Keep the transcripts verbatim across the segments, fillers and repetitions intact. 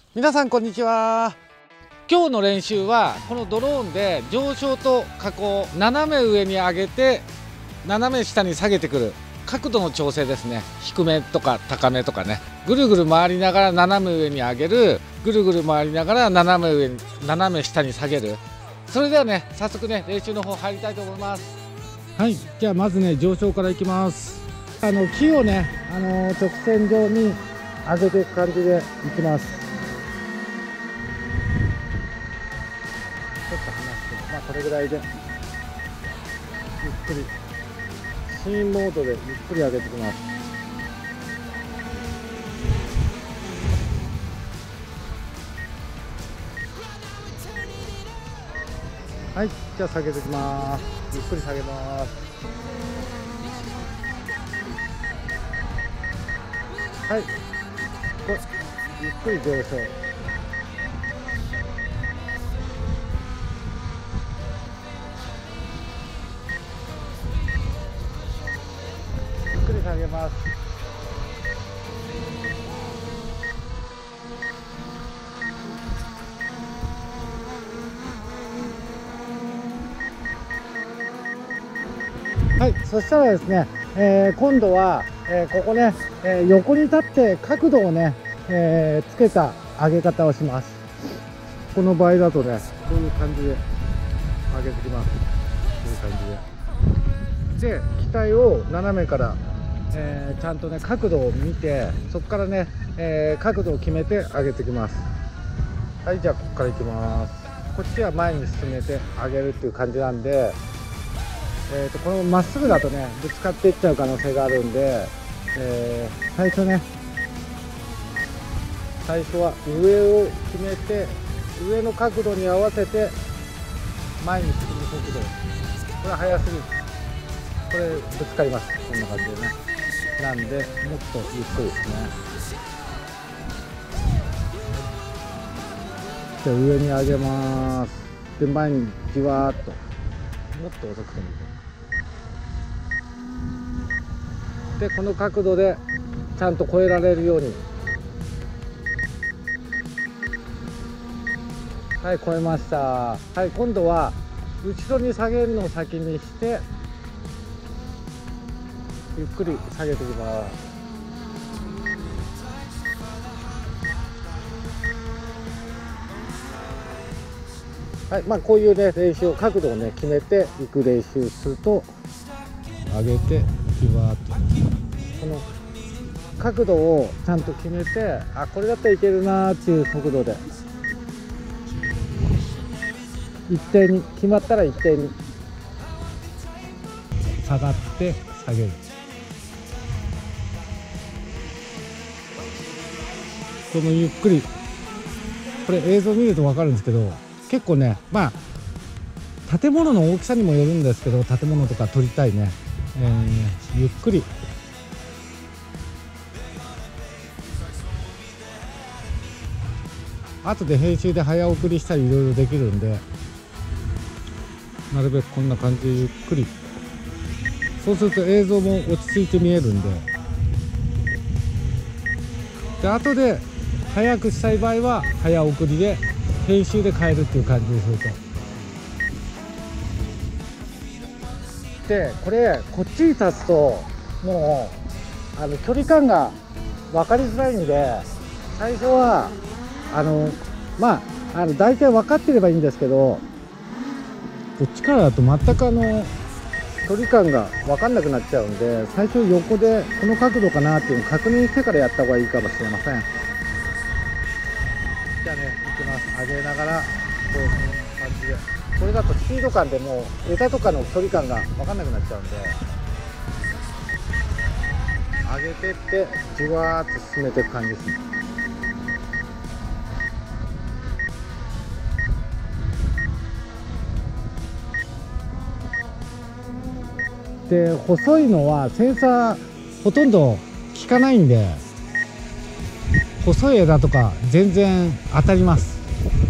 皆さんこんにちは。今日の練習はこのドローンで上昇と下降、斜め上に上げて斜め下に下げてくる角度の調整ですね。低めとか高めとかね、ぐるぐる回りながら斜め上に上げる、ぐるぐる回りながら斜め上に斜め下に下げる。それではね、早速ね練習の方入りたいと思います。はい、じゃあまずね上昇からいきます。あの木をね、あの直線上に上げていく感じでいきます。ちょっと離して、まあこれぐらいでゆっくりシーンモードでゆっくり上げていきます。はい、じゃあ下げていきます。ゆっくり下げます。はい、こゆっくり上昇。下げます。はい、そしたらですね、えー、今度は、えー、ここね、えー、横に立って角度をね、えー、つけた上げ方をします。この場合だとね、こういう感じで上げてきます。こういう感じで。で、機体を斜めからえー、ちゃんとね角度を見て、そこからね、えー、角度を決めて上げてきます。はい、じゃあここからいきます。こっちは前に進めて上げるっていう感じなんで、えー、とこのまっすぐだとねぶつかっていっちゃう可能性があるんで、えー、最初ね最初は上を決めて、上の角度に合わせて前に進む速度、これは速すぎる、これぶつかります。こんな感じでね、なんでもっとゆっくりですね。じゃあ上に上げます。で前にじわーっと、もっと遅くてもいい。でこの角度でちゃんと越えられるように、はい、越えました。はい、今度は後ろに下げるのを先にしてゆっくり下げていきます。はい、まあこういうね練習を、角度をね決めていく練習すると、上げてじわーっとこの角度をちゃんと決めて、あ、これだったらいけるなーっていう速度で一定に決まったら一定に下がって下げる。このゆっくり、これ映像見ると分かるんですけど、結構ね、まあ建物の大きさにもよるんですけど、建物とか撮りたいね、えー、ゆっくり後で編集で早送りしたりいろいろできるんで、なるべくこんな感じでゆっくり、そうすると映像も落ち着いて見えるんで、で後で早くしたい場合は早送りで編集で変えるっていう感じにすると。でこれこっちに立つともうあの距離感が分かりづらいんで、最初はあのまああの大体分かってればいいんですけど、こっちからだと全くあの距離感が分かんなくなっちゃうんで、最初横でこの角度かなっていうのを確認してからやった方がいいかもしれません。じゃあね、いきます。上げながらこういう感じで、これだとスピード感でもう枝とかの距離感が分かんなくなっちゃうんで、上げてってじわーっと進めていく感じですね。で細いのはセンサーほとんど効かないんで、細い枝とか全然当たります。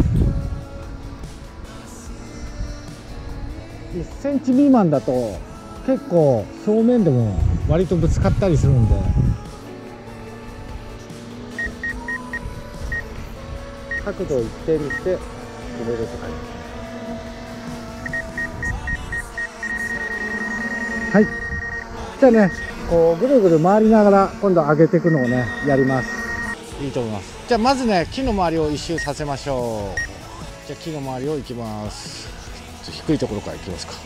いっセンチ未満だと結構正面でも割とぶつかったりするんで、 角度を一定にして入れるって感じ。はい。じゃあね、こうぐるぐる回りながら今度上げていくのをねやります。いいと思います。じゃあまずね木の周りを一周させましょう。じゃあ木の周りを行きます。ちょっと低いところから行きますか。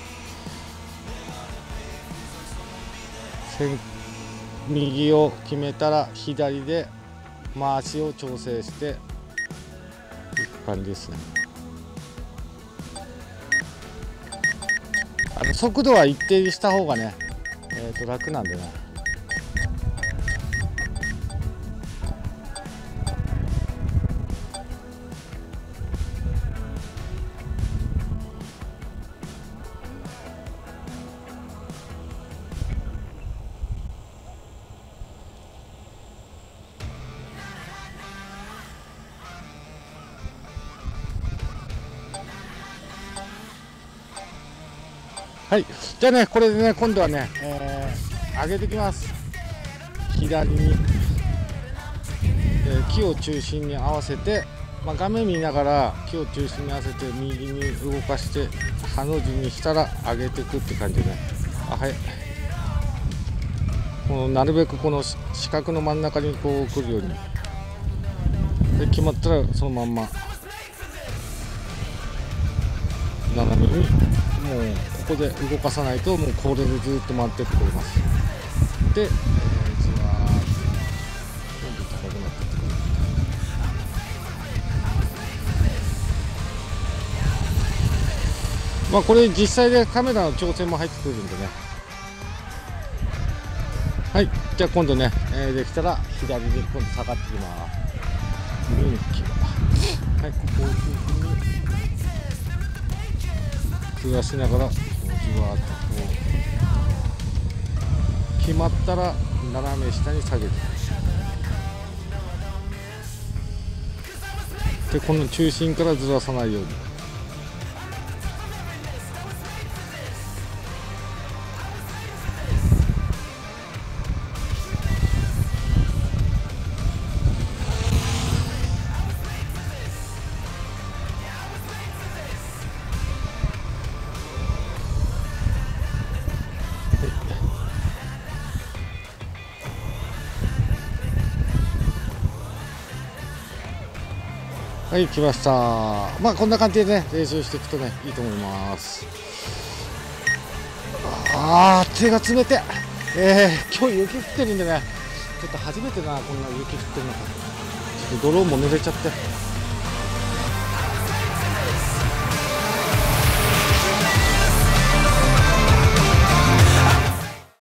右を決めたら左で回しを調整していく感じですね。あの速度は一定にした方がね、えー、と楽なんでね。はい、じゃあね、これでね、今度はね、えー、上げていきます。左に、えー、木を中心に合わせて、まあ、画面見ながら木を中心に合わせて右に動かしてハの字にしたら上げていくって感じでね。あ、はい。このなるべくこの四角の真ん中にこう来るように。で決まったらそのまんま斜めにもうここで動かさないともうこれでずっと回ってってくれます。で、えー、じわーっとどんどん高くなってってくる。まあこれ実際でカメラの調整も入ってくるんでね。はい、じゃあ今度ね、えー、できたら左に今度下がってきます。はい、ここを中心にずらしながらじわーっとこう決まったら斜め下に下げて、でこの中心からずらさないように。はい、来ました。まあこんな感じでね練習していくとねいいと思います。あー手が冷て、えー、今日雪降ってるんでね、ちょっと初めてなこんな雪降ってるのか、ちょっとドローンも濡れちゃって。